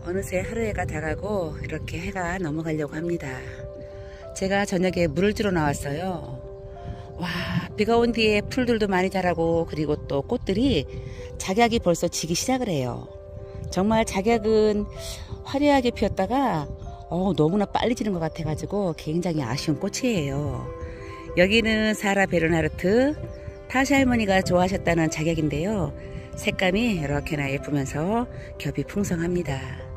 어느새 하루해가 다가고 이렇게 해가 넘어가려고 합니다. 제가 저녁에 물을 주러 나왔어요. 와, 비가 온 뒤에 풀들도 많이 자라고, 그리고 또 꽃들이 작약이 벌써 지기 시작을 해요. 정말 작약은 화려하게 피었다가 너무나 빨리 지는 것 같아 가지고 굉장히 아쉬운 꽃이에요. 여기는 사라 베르나르트, 타시 할머니가 좋아하셨다는 작약인데요. 색감이 이렇게나 예쁘면서 겹이 풍성합니다.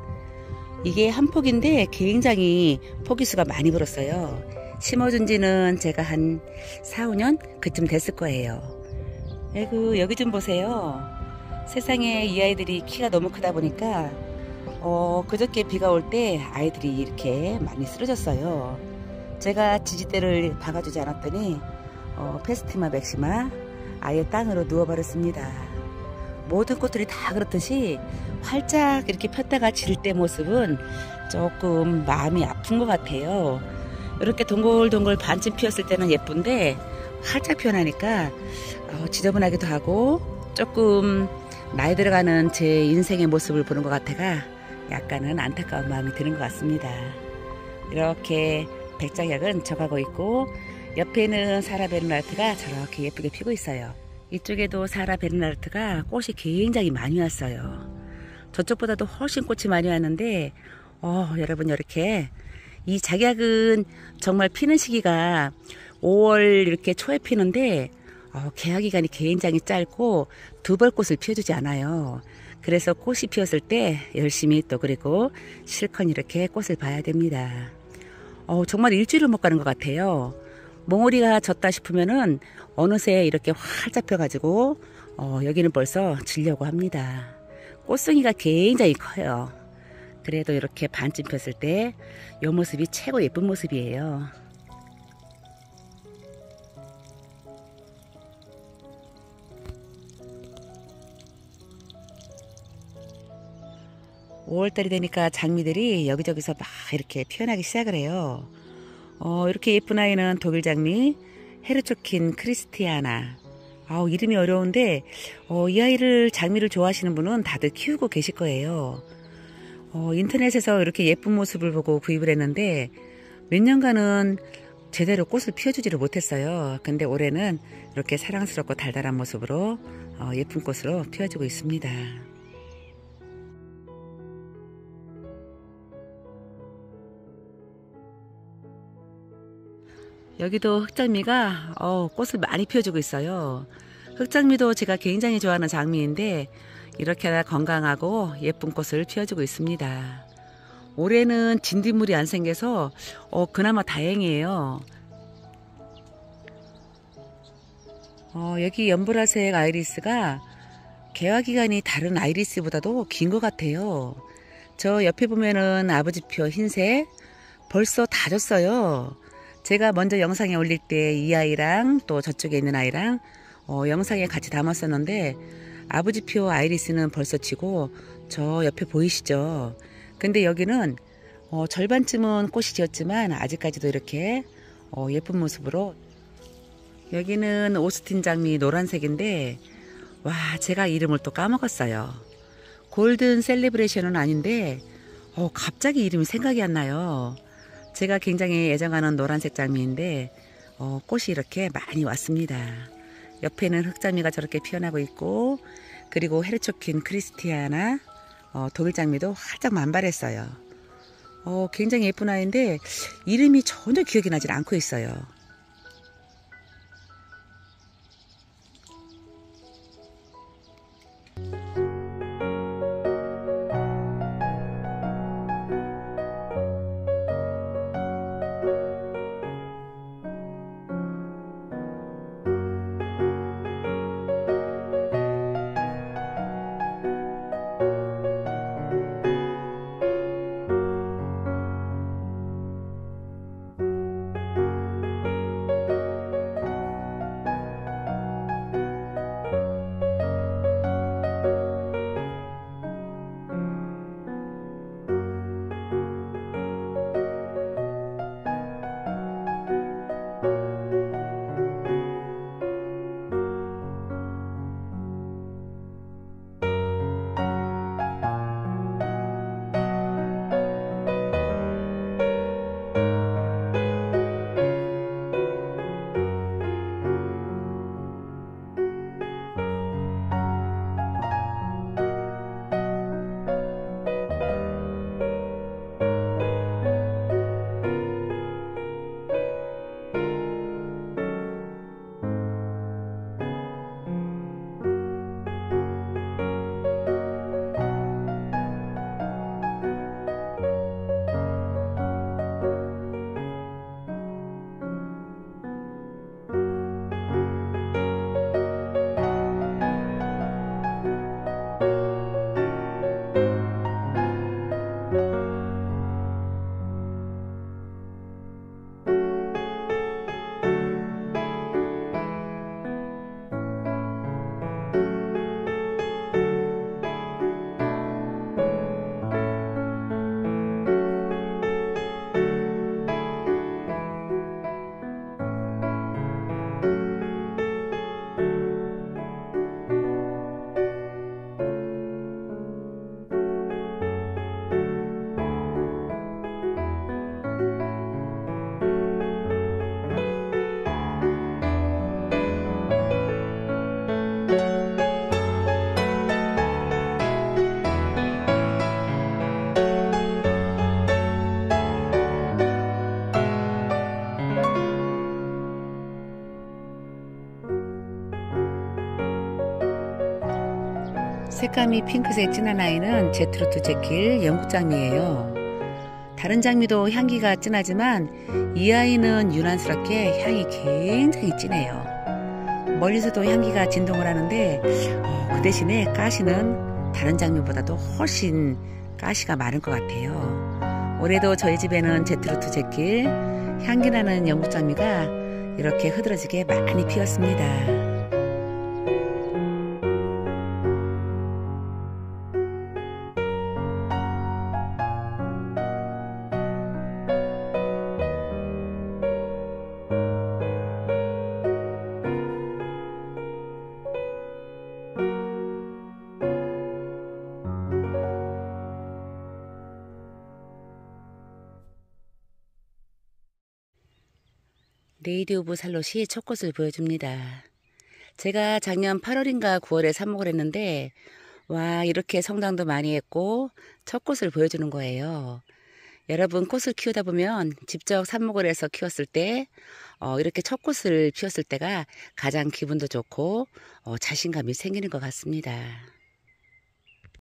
이게 한 폭인데 굉장히 포기수가 많이 불었어요. 심어준 지는 제가 한 4, 5년 그쯤 됐을 거예요. 아이고, 여기 좀 보세요. 세상에 이 아이들이 키가 너무 크다 보니까 그저께 비가 올 때 아이들이 이렇게 많이 쓰러졌어요. 제가 지지대를 박아주지 않았더니 페스티마 맥시마 아예 땅으로 누워버렸습니다. 모든 꽃들이 다 그렇듯이 활짝 이렇게 폈다가 질 때 모습은 조금 마음이 아픈 것 같아요. 이렇게 동글동글 반쯤 피었을 때는 예쁜데 활짝 피어나니까 지저분하기도 하고 조금 나이 들어가는 제 인생의 모습을 보는 것 같아가 약간은 안타까운 마음이 드는 것 같습니다. 이렇게 백작약은 져가고 있고 옆에는 사라 베르나르트가 저렇게 예쁘게 피고 있어요. 이쪽에도 사라 베르나르트가 꽃이 굉장히 많이 왔어요. 저쪽보다도 훨씬 꽃이 많이 왔는데 여러분, 이렇게 이 작약은 정말 피는 시기가 5월 이렇게 초에 피는데 개화 기간이 굉장히 짧고 두 벌 꽃을 피워주지 않아요. 그래서 꽃이 피었을 때 열심히 또 그리고 실컷 이렇게 꽃을 봐야 됩니다. 정말 일주일을 못 가는 것 같아요. 몽우리가 졌다 싶으면은 어느새 이렇게 활짝 펴가지고 여기는 벌써 지려고 합니다. 꽃송이가 굉장히 커요. 그래도 이렇게 반쯤 폈을 때 이 모습이 최고 예쁜 모습이에요. (5월달이) 되니까 장미들이 여기저기서 막 이렇게 피어나기 시작을 해요. 이렇게 예쁜 아이는 독일 장미 헤르초킨 크리스티아나. 이름이 어려운데 이 아이를 장미를 좋아하시는 분은 다들 키우고 계실 거예요. 인터넷에서 이렇게 예쁜 모습을 보고 구입을 했는데 몇 년간은 제대로 꽃을 피워주지를 못했어요. 근데 올해는 이렇게 사랑스럽고 달달한 모습으로 예쁜 꽃으로 피워주고 있습니다. 여기도 흑장미가 꽃을 많이 피워주고 있어요. 흑장미도 제가 굉장히 좋아하는 장미인데 이렇게 건강하고 예쁜 꽃을 피워주고 있습니다. 올해는 진딧물이 안 생겨서 그나마 다행이에요. 여기 연보라색 아이리스가 개화기간이 다른 아이리스보다도 긴 것 같아요. 저 옆에 보면은 아버지표 흰색 벌써 다 졌어요. 제가 먼저 영상에 올릴 때 이 아이랑 또 저쪽에 있는 아이랑 영상에 같이 담았었는데 아버지표 아이리스는 벌써 지고 저 옆에 보이시죠? 근데 여기는 절반쯤은 꽃이 지었지만 아직까지도 이렇게 예쁜 모습으로. 여기는 오스틴 장미 노란색인데 와, 제가 이름을 또 까먹었어요. 골든 셀레브레이션은 아닌데 갑자기 이름이 생각이 안 나요. 제가 굉장히 애정하는 노란색 장미인데 꽃이 이렇게 많이 왔습니다. 옆에는 흑장미가 저렇게 피어나고 있고, 그리고 헤르초킨 크리스티아나 독일 장미도 활짝 만발했어요. 굉장히 예쁜 아이인데 이름이 전혀 기억이 나질 않고 있어요. 색감이 핑크색 진한 아이는 제트루트 제킬 영국장미예요. 다른 장미도 향기가 진하지만 이 아이는 유난스럽게 향이 굉장히 진해요. 멀리서도 향기가 진동을 하는데 그 대신에 가시는 다른 장미보다도 훨씬 가시가 많은 것 같아요. 올해도 저희 집에는 제트루트 제킬 향기나는 영국장미가 이렇게 흐드러지게 많이 피었습니다. 레이디 오브 살롯이 첫 꽃을 보여줍니다. 제가 작년 8월인가 9월에 삽목을 했는데 와, 이렇게 성장도 많이 했고 첫 꽃을 보여주는 거예요. 여러분, 꽃을 키우다 보면 직접 삽목을 해서 키웠을 때 이렇게 첫 꽃을 피웠을 때가 가장 기분도 좋고 자신감이 생기는 것 같습니다.